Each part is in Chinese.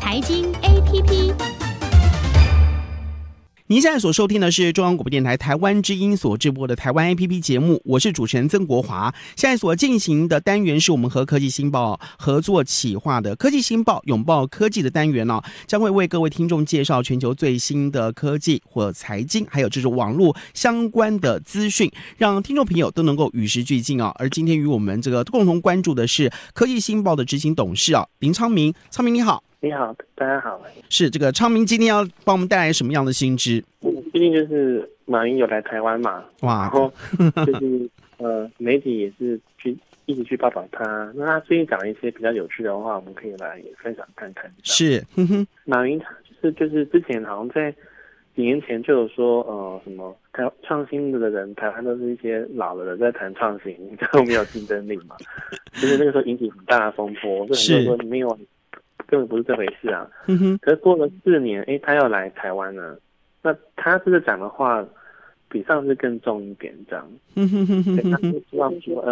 财经 APP。 您现在所收听的是中央广播电台台湾之音所直播的台湾 APP 节目，我是主持人曾国华。现在所进行的单元是我们和科技新报合作企划的科技新报拥抱科技的单元将会为各位听众介绍全球最新的科技或财经，还有就是网络相关的资讯，让听众朋友都能够与时俱进而今天与我们这个共同关注的是科技新报的执行董事林昌明。昌明你好。 你好，大家好。 是这个昌明今天要帮我们带来什么样的新知？ 最近就是马云有来台湾嘛， 哇， 然后就是媒体也是一直去报道他。那他最近讲了一些比较有趣的话，我们可以来分享看看。 是， 马云就是之前好像在几年前就有说什么创新的人，台湾都是一些老的人在谈创新，就没有竞争力嘛。就是那个时候引起很大的风波，就很多人说没有。根本不是这回事啊！可是过了4年，他要来台湾了。那他这个讲的话，比上次更重一点，这样。他就希望说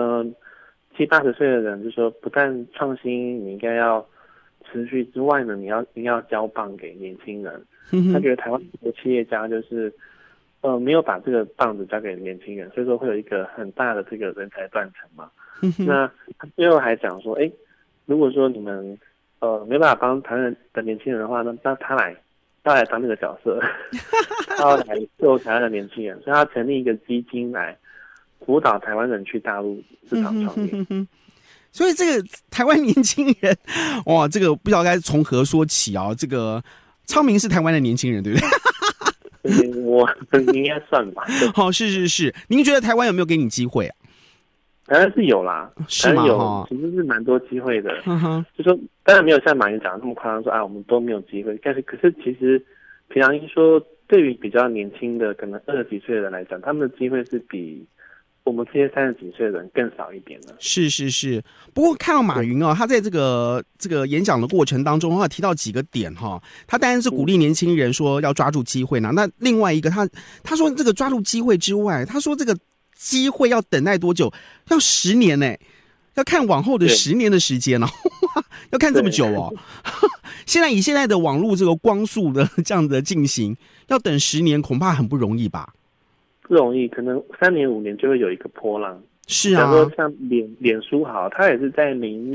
，70、80岁的人，就说不但创新你应该要持续之外呢，你要交棒给年轻人。他觉得台湾的企业家就是没有把这个棒子交给年轻人，所以说会有一个很大的这个人才断层嘛。那他最后还讲说，如果说你们没办法帮台湾的年轻人的话，那他来当这个角色，他要来救台湾的年轻人，所以他成立一个基金来辅导台湾人去大陆市场创业。 所以这个台湾年轻人，哇，这个不知道该从何说起这个昌明是台湾的年轻人，对不对？ 我应该算吧。 好，是。您觉得台湾有没有给你机会啊？ 当然是有啦， 是吗？ 有，其实是蛮多机会的。就说当然没有像马云讲的那么夸张，说我们都没有机会。可是其实，平常说对于比较年轻的，可能20几岁的人来讲，他们的机会是比我们这些30几岁的人更少一点的。 是。不过看到马云他在这个演讲的过程当中提到几个点他当然是鼓励年轻人说要抓住机会呢。那另外一个他说这个抓住机会之外，他说这个机会要等待多久？要10年呢，要看往后的10年的时间要看这么久以现在的网络这个光速的这样的进行，要等10年恐怕很不容易吧？ 不容易，可能3年5年就会有一个波浪。 是啊， 比如说像脸书好，它也是在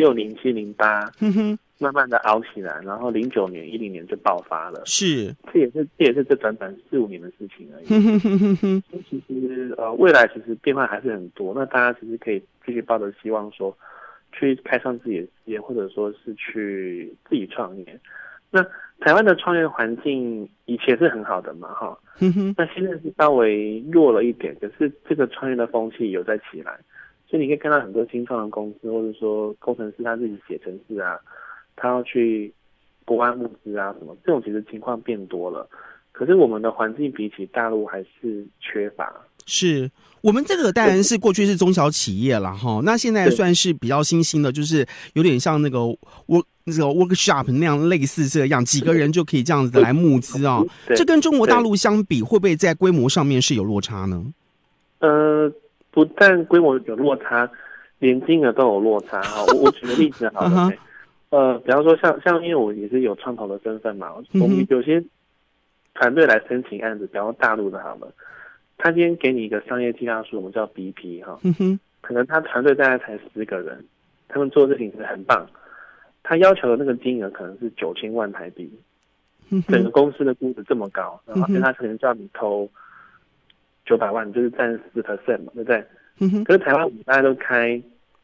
06、07、08，慢慢的熬起来，然后09年、10年就爆发了。 是， 这也是这短短4、5年的事情而已。其实未来其实变化还是很多。那大家其实可以继续抱着希望说，去开创自己的事业，或者说是去自己创业。那台湾的创业环境以前是很好的嘛，那现在是稍微弱了一点，可是这个创业的风气有在起来，所以你可以看到很多新创的公司，或者说工程师他自己写程式他要去国外募资什么，这种其实情况变多了。可是我们的环境比起大陆还是缺乏。是我们这个当然是过去是中小企业了那现在算是比较新兴的，就是有点像那个workshop 那样，类似这样几个人就可以这样子来募资这跟中国大陆相比，会不会在规模上面是有落差呢？ 不但规模有落差，连金额都有落差我举个例子好了比方说像因为我也是有创投的身份嘛，我们有些团队来申请案子，比方说大陆的好了，他今天给你一个商业计划书，我们叫 BP 可能他团队大概才10个人，他们做的事情是很棒，他要求的那个金额可能是9000万台币，整个公司的估值这么高，然后他可能叫你投900万，就是占10%嘛，对不对？可是台湾大家都开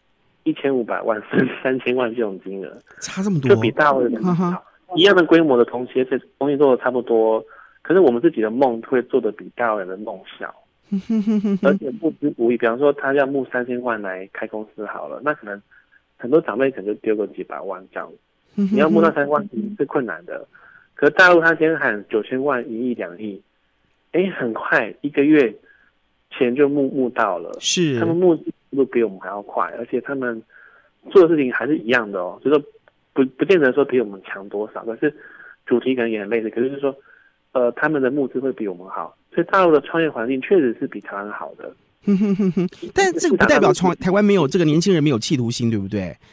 1500万、3000万这种金额， 差这么多， 就比大陆人一样的规模的东西做的差不多。可是我们自己的梦会做的比大陆人的梦小，而且不知不义。比方说，他要募3000万来开公司好了，那可能很多长辈可能就丢个几百万这样。你要募到3000万是困难的，可是大陆他先喊9000万、1亿、2亿，很快1个月钱就募到了。是，他们募资速度比我们还要快，而且他们做的事情还是一样的所以说不见得说比我们强多少，可是主题可能也很类似，可是就是说。他们的募资会比我们好，所以大陆的创业环境确实是比台湾好的。 但这个不代表台湾没有这个年轻人没有企图心，对不对？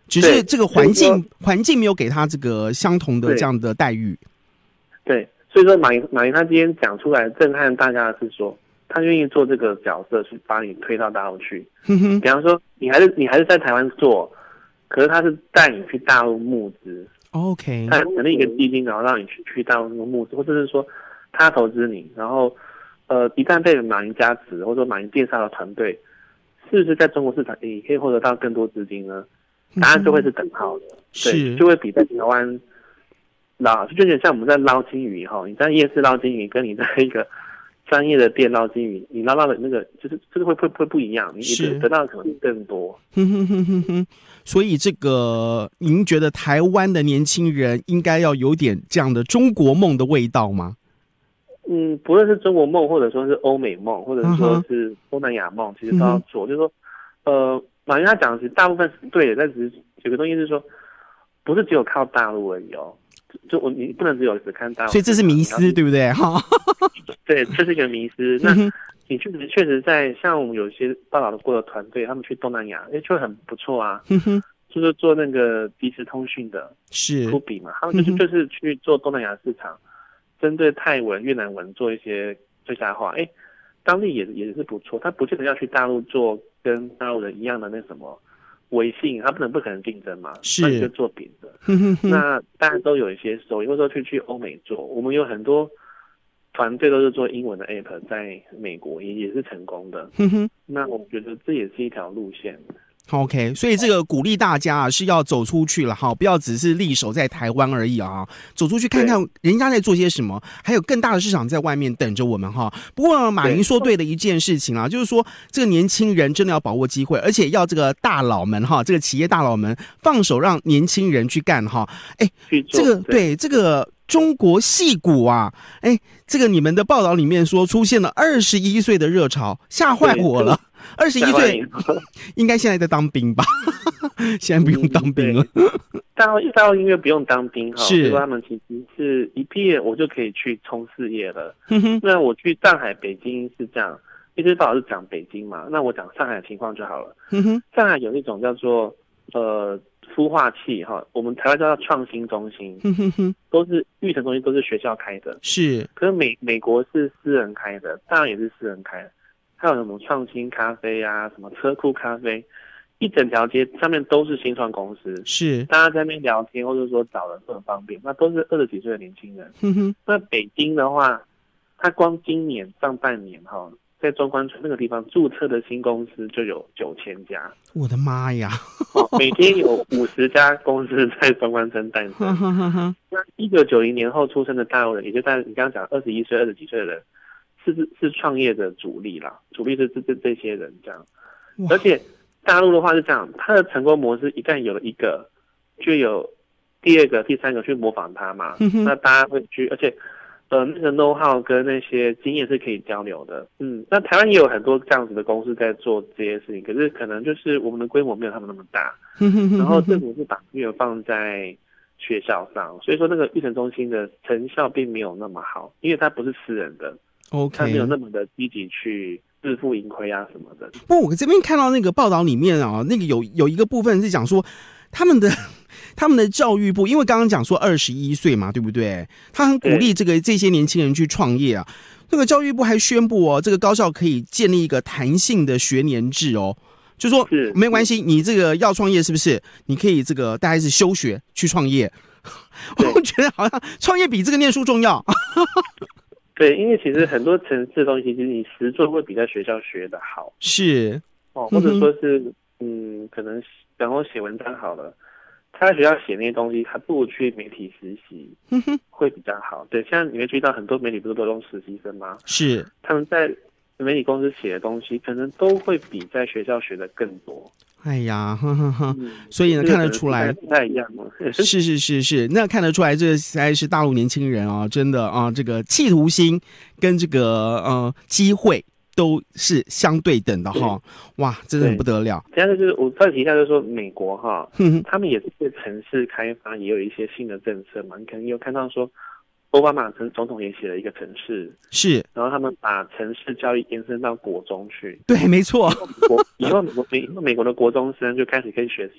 只是这个环境没有给他这个相同的这样的待遇。 对，所以说马云他今天讲出来震撼大家的是说，他愿意做这个角色去把你推到大陆去。比方说你还是在台湾做，可是他是带你去大陆募资。 OK， 他成立一个基金，然后让你去大陆募资，或者是说他投资你，然后一旦被马云加持，或者说马云介绍的团队，是不是在中国市场也可以获得到更多资金呢？答案就会是等号的，对，就会比在台湾就有点像我们在捞金鱼哈，你在夜市捞金鱼，跟你在一个专业的店捞金鱼，你捞到的那个就是会不一样，你得到的可能更多。 所以这个您觉得台湾的年轻人应该要有点这样的中国梦的味道吗？ 不论是中国梦，或者说是欧美梦，或者说是东南亚梦，其实都要做。就是说，马云他讲的是大部分是对的，但只是有个东西是说，不是只有靠大陆而已哦。你不能只看大陆， 所以这是迷思，对不对？哈， 对，这是一个迷思。那你确实在像我们有些报道过的团队，他们去东南亚，就很不错啊。就是做那个即时通讯的， 是酷比嘛，他们就是去做东南亚市场。针对泰文、越南文做一些最佳化，当地也是不错。他不见得要去大陆做跟大陆人一样的那什么微信，他不可能竞争嘛，那你就做别的。那大家都有一些收益，或者说去欧美做。我们有很多团队都是做英文的 app， 在美国也是成功的。那我觉得这也是一条路线。 OK， 所以这个鼓励大家是要走出去了哈，不要只是立守在台湾而已啊，走出去看看人家在做些什么，还有更大的市场在外面等着我们哈。不过马云说对的一件事情啊，就是说这个年轻人真的要把握机会，而且要这个大佬们哈，这个企业大佬们放手让年轻人去干哈。这个对这个中国矽谷啊，这个你们的报道里面说出现了21岁的热潮，吓坏我了。21岁应该现在在当兵吧？现在不用当兵了。 大陆音乐不用当兵哈， 是， 所以他们其实是一毕业我就可以去冲事业了。那我去上海、北京是这样，一直报道是讲北京嘛，那我讲上海的情况就好了。上海有一种叫做孵化器哈，我们台湾叫创新中心，都是育成中心，都是学校开的。 是， 可是美国是私人开的，当然也是私人开的。还有什么创新咖啡啊，什么车库咖啡，一整条街上面都是新创公司， 是大家在那边聊天，或者说找人都很方便，那都是20几岁的年轻人。那北京的话，它光今年上半年哈，在中关村那个地方注册的新公司就有9000家， 我的妈呀！ 每天有50家公司在中关村诞生。那1990年后出生的大陆人，也就在你刚刚讲21岁、20几岁的人。是创业的主力啦，主力是这些人这样，而且大陆的话是这样，它的成功模式一旦有了一个，就有第二个、第三个去模仿它嘛，那大家会去，而且那个 know how 跟那些经验是可以交流的，那台湾也有很多这样子的公司在做这些事情，可是可能就是我们的规模没有他们那么大，然后政府是把资源放在学校上，所以说那个育成中心的成效并没有那么好，因为它不是私人的。他没有那么的积极去自负盈亏啊什么的。 不过我这边看到那个报道里面啊，那个有一个部分是讲说他们的教育部，因为刚刚讲说21岁嘛，对不对？他很鼓励这些年轻人去创业啊。那个教育部还宣布哦，这个高校可以建立一个弹性的学年制哦，就说没关系，你这个要创业是不是？你可以这个大概是休学去创业。我觉得好像创业比这个念书重要。 对，因为其实很多城市的东西，其实你实作会比在学校学的好。 是或者说是可能然后写文章好了，他在学校写那些东西，还不如去媒体实习，会比较好。对，现在你会注意到很多媒体不是都用实习生吗？是，他们在媒体公司写的东西，可能都会比在学校学的更多。哎呀，所以呢，看得出来不太一样嘛。是，那看得出来，这实在是大陆年轻人啊，真的啊，这个企图心跟这个机会都是相对等的哈。哇，真的很不得了。第二个就是我再提一下，就是说美国哈，他们也是对城市开发也有一些新的政策嘛。你可能有看到说，奥巴马总统也写了一个城市，是，然后他们把城市教育延伸到国中去。对，没错。以后美国的国中生就开始可以学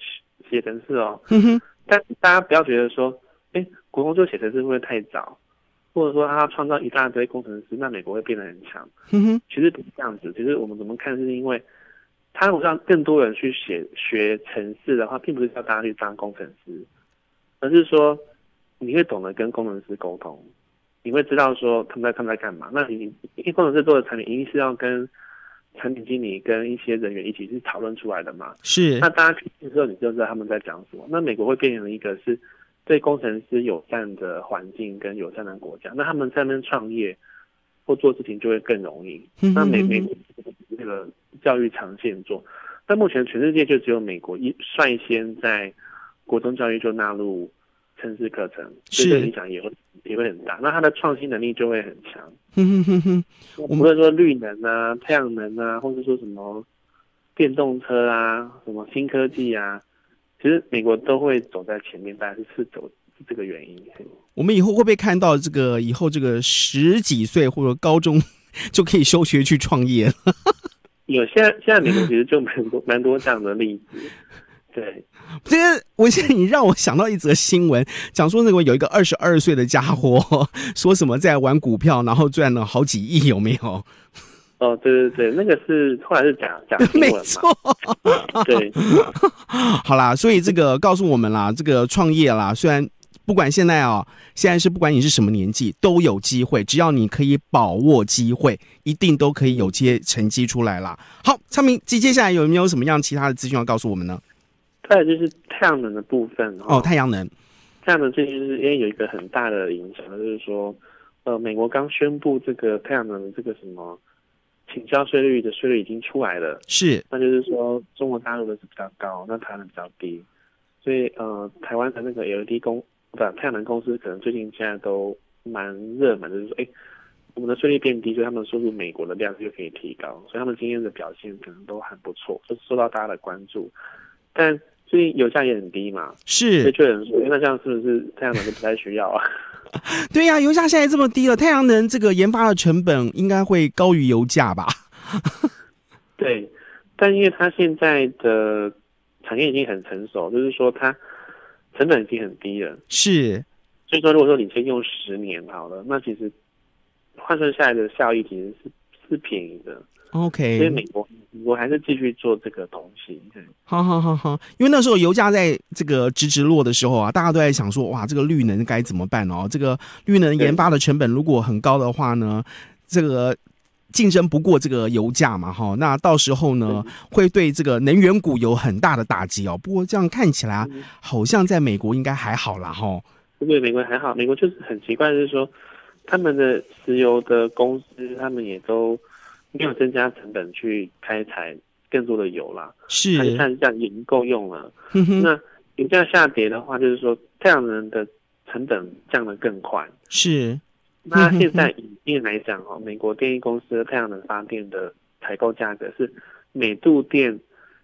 写程式哦。 哼哼， 但大家不要觉得说，国中就写程式会不会太早？或者说他创造一大堆工程师，那美国会变得很强？ 哼哼， 其实不是这样子。其实我们怎么看，是因为他如果让更多人去学程式的话，并不是叫大家去当工程师，而是说你会懂得跟工程师沟通，你会知道说他们在干嘛。那你因为工程师做的产品一定是要跟产品经理跟一些人员一起去讨论出来的嘛。 是。 那大家听之后，你就知道他们在讲什么。那美国会变成一个是对工程师友善的环境跟友善的国家，那他们在那边创业或做事情就会更容易。那美国那个教育长线做，但目前全世界就只有美国率先在国中教育就纳入程式课程，所以这个影响也会很大。那它的创新能力就会很强。无论说绿能啊、太阳能啊，或者说什么电动车啊、什么新科技啊，其实美国都会走在前面，大概是这个原因。 我们以后会不会看到以后这个10几岁或者高中就可以休学去创业了？ 有，现在美国其实就蛮多这样的例子。对， 这个现在你让我想到一则新闻，讲说那个有一个22岁的家伙说什么在玩股票，然后赚了好几亿，有没有？ 哦，对，那个是后来是假新闻嘛？ 没错， 对。 好啦，所以这个告诉我们啦，这个创业啦，虽然不管现在是不管你是什么年纪都有机会，只要你可以把握机会，一定都可以有些成绩出来啦。好，昌明，接下来有没有什么样其他的资讯要告诉我们呢？ 再来就是太阳能的部分哦，太阳能最近就是因为有一个很大的影响，就是说，美国刚宣布这个太阳能的这个什么倾销税率的税率已经出来了， 是， 那就是说中国大陆的是比较高，那台湾的比较低，所以台湾的那个 LED 太阳能公司可能最近现在都蛮热门，就是说，我们的税率变低，所以他们输入美国的量就可以提高，所以他们今天的表现可能都很不错，就受到大家的关注，但最近油价也很低嘛， 是， 所以就有人说，那这样是不是太阳能就不太需要啊？ 对呀，油价现在这么低了，太阳能这个研发的成本应该会高于油价吧？ 对，但因为它现在的产业已经很成熟，就是说它成本已经很低了， 是， 所以说如果说你先用10年好了，那其实换算下来的效益其实是便宜的。 OK， 所以美国还是继续做这个东西。 好，因为那时候油价在这个直落的时候啊，大家都在想说，哇，这个绿能该怎么办哦？这个绿能研发的成本如果很高的话呢，这个竞争不过这个油价嘛，哈，那到时候呢会对这个能源股有很大的打击哦。不过这样看起来，好像在美国应该还好啦，哈。 对，美国还好，美国就是很奇怪，就是说他们的石油的公司，他们也都没有增加成本去开采更多的油啦， 是， 看这样也不够用了。那油价下跌的话，就是说太阳能的成本降得更快。 是， 那现在以电来讲美国电力公司的太阳能发电的采购价格是每度电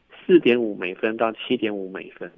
4.5美分到7.5美分，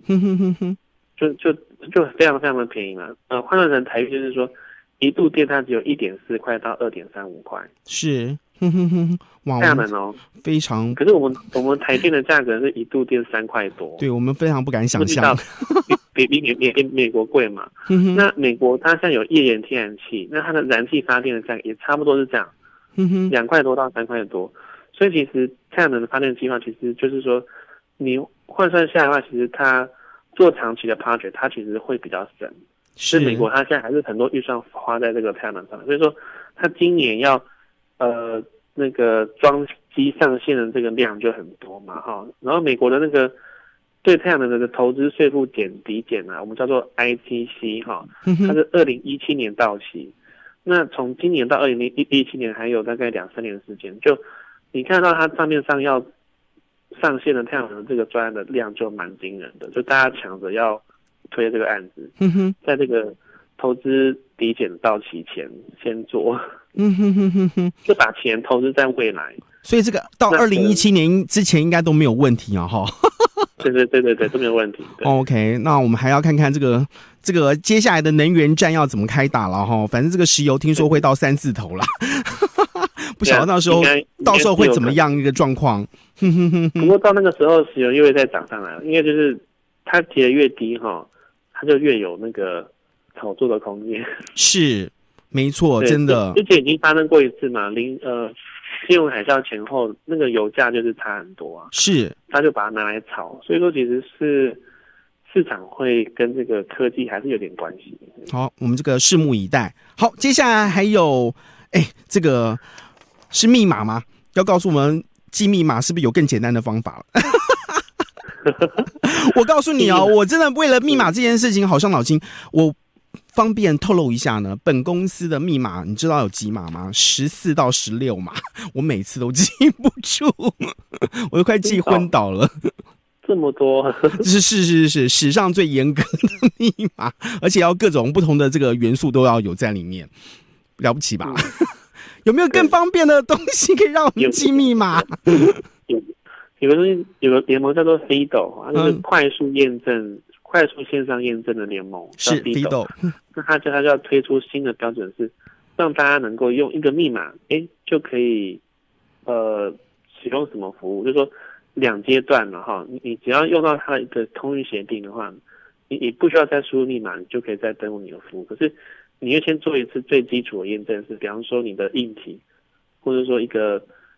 就非常非常的便宜嘛。换算成台币就是说，1度电它只有1.4块到2.35块。 是。哇， 太阳能非常。 可是我们台电的价格是1度电3块多， 对，我们非常不敢想象， 比美国贵嘛。那美国它现在有页岩天然气，那它的燃气发电的价格也差不多是这样，2块多到3块多。所以其实太阳能的发电计划其实就是说，你换算下来的话，其实它做长期的 project 它其实会比较省。是美国它现在还是很多预算花在这个太阳能上，所以说它今年要那个装机上线的这个量就很多嘛，然后美国的那个对太阳能的投资税负抵减啊，我们叫做 ITC 它是2017年到期，那从今年到2017年还有大概2-3年的时间，就你看到它账面上要上线的太阳能的这个专案的量就蛮惊人的，就大家抢着要推这个案子，在这个投资抵减到期前先做。就把钱投资在未来， 所以这个到2017年之前应该都没有问题啊，哈。 对，都没有问题。 OK， 那我们还要看看这个接下来的能源战要怎么开打了哈。反正这个石油听说会到3-4头啦，不晓得到时候会怎么样一个状况。 不过到那个时候石油又会再涨上来了，因为就是它叠的越低哈，它就越有那个炒作的空间。 是，没错，真的。 之前已经发生过一次嘛，金融海啸前后，那个油价就是差很多啊。 是， 他就把它拿来炒，所以说其实是市场会跟这个科技还是有点关系。 好，我们这个拭目以待。好，接下来还有，这个是密码吗？要告诉我们记密码是不是有更简单的方法了？我告诉你哦，我真的为了密码这件事情好伤脑筋。我方便透露一下呢，本公司的密码你知道有几码吗？14到16码，我每次都记不住，我都快记昏倒了。 这么多， 是史上最严格的密码，而且要各种不同的这个元素都要有在里面，了不起吧？有没有更方便的东西可以让我们记密码？ 有个东西，有个联盟叫做 FIDO， 它就是快速验证、快速线上验证的联盟， 是 FIDO。 那它就要推出新的标准，是让大家能够用一个密码，就可以使用什么服务，就是说2阶段了哈。你只要用到它的一个通讯协定的话，你不需要再输入密码，你就可以再登录你的服务。可是你要先做一次最基础的验证，是比方说你的硬体，或者说一个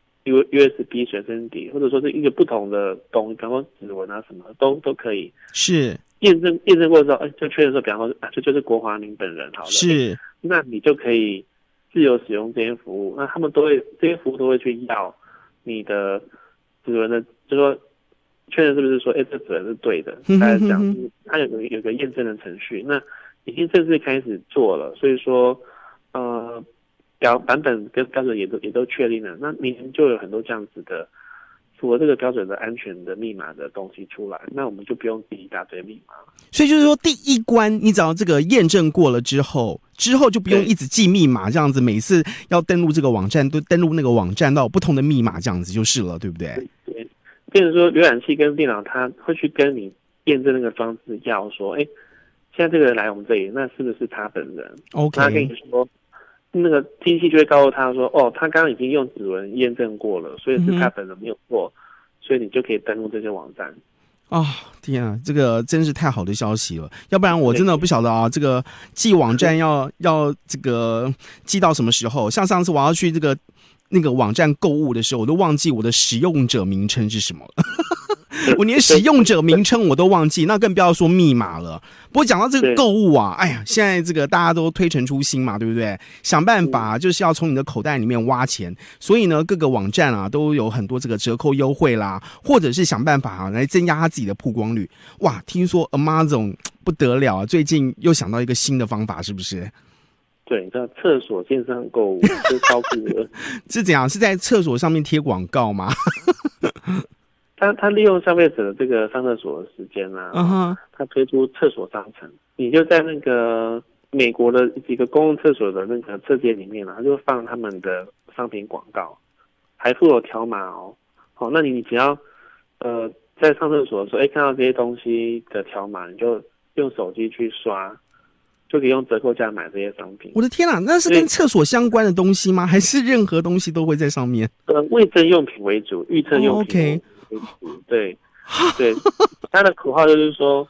USB 随身碟，或者说是一个不同的东西，比方说指纹啊什么都可以。 是验证过之后，就确认说，比方说这就是国华您本人好了。 是， 那你就可以自由使用这些服务。那他们这些服务都会去要你的指纹的，就说确认是不是说，这指纹是对的。大家讲，它有个验证的程序，那已经正式开始做了。所以说，版本跟标准也都确定了，那明年就有很多这样子的符合这个标准的安全的密码的东西出来，那我们就不用记一大堆密码了。 所以就是说，第一关你只要这个验证过了之后就不用一直记密码，这样子每次要登录这个网站都登录那个网站到有不同的密码，这样子就是了，对不对？ 对，变成说浏览器跟电脑它会去跟你验证那个装置要说，现在这个人来我们这里，那是不是他本人 ？OK， 他跟你说。那个机器就会告诉他说，他刚刚已经用指纹验证过了，所以是他本人没有错，所以你就可以登录这些网站。 天啊，这个真是太好的消息了，要不然我真的不晓得啊，这个寄网站要这个寄到什么时候？像上次我要去那个网站购物的时候，我都忘记我的使用者名称是什么了。我连使用者名称我都忘记，那更不要说密码了。不过讲到这个购物啊，现在这个大家都推陈出新嘛，对不对？想办法就是要从你的口袋里面挖钱，所以呢，各个网站啊都有很多这个折扣优惠啦，或者是想办法来增加他自己的曝光率。哇，听说 Amazon 不得了啊，最近又想到一个新的方法，是不是？ 对，叫厕所线上购物，就超酷的。 是怎样？是在厕所上面贴广告吗？ 他利用消费者的这个上厕所的时间啊，他推出厕所商城，你就在那个美国的几个公共厕所的那个侧间里面他就放他们的商品广告，还附有条码哦。好，那你只要在上厕所的时候，看到这些东西的条码，你就用手机去刷，就可以用折扣价买这些商品。 我的天啊，那是跟厕所相关的东西吗？还是任何东西都会在上面？ 卫生用品为主，预测用品为主。对，他的口号就是说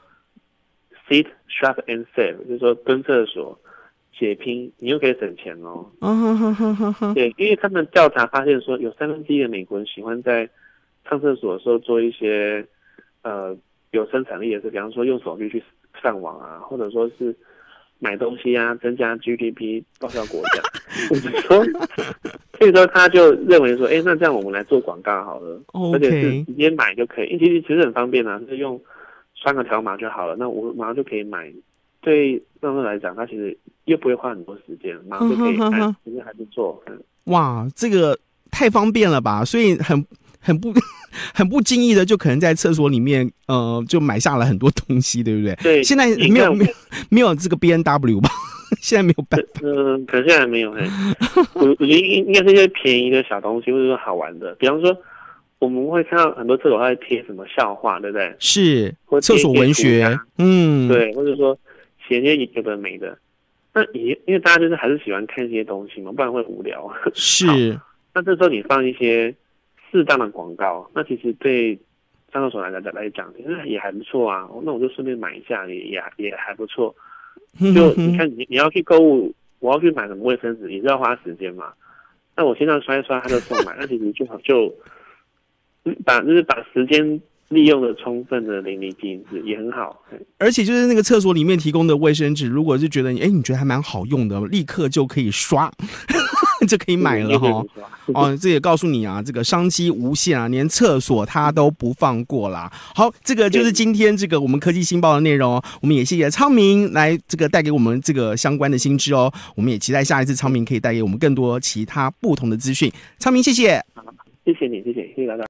，sit, shop and save， 就是说蹲厕所、血拼，你又可以省钱哦。对，因为他们调查发现说，有1/3的美国人喜欢在上厕所的时候做一些有生产力的事，比方说用手机去上网啊，或者说是买东西啊，增加 GDP 报效国家。所以说他就认为说，那这样我们来做广告好了，而且是直接买就可以，因为其实很方便啊，就是用刷个条码就好了，那我马上就可以买。对让他来讲，他其实又不会花很多时间，马上就可以买，其实还不错。 哇，这个太方便了吧！所以很不经意的就可能在厕所里面就买下了很多东西，对不对？ 对， 现在没有这个 B&W 吧？现在没有办法。 可能现在还没有。我觉得应该是一些便宜的小东西，或者说好玩的。比方说，我们会看到很多厕所它会贴什么笑话，对不对？ 是，厕所文学， 对，或者说写一些有的没的。那因为大家就是还是喜欢看这些东西嘛，不然会无聊。 是。 那这时候你放一些适当的广告，那其实对上厕所来讲，也还不错啊。那我就顺便买一下，也还不错。就你看，你要去购物，我要去买什么卫生纸，也是要花时间嘛。那我线上刷一刷，他就送来，那其实就把时间利用的充分的淋漓尽致，也很好。 而且就是那个厕所里面提供的卫生纸，如果是觉得你觉得还蛮好用的，立刻就可以刷。就可以买了哈。哦，这也告诉你啊，这个商机无限啊，连厕所它都不放过啦。好，这个就是今天这个我们科技新报的内容，我们也谢谢昌明来这个带给我们这个相关的新知哦。我们也期待下一次昌明可以带给我们更多其他不同的资讯。昌明，谢谢。 谢谢你，谢谢。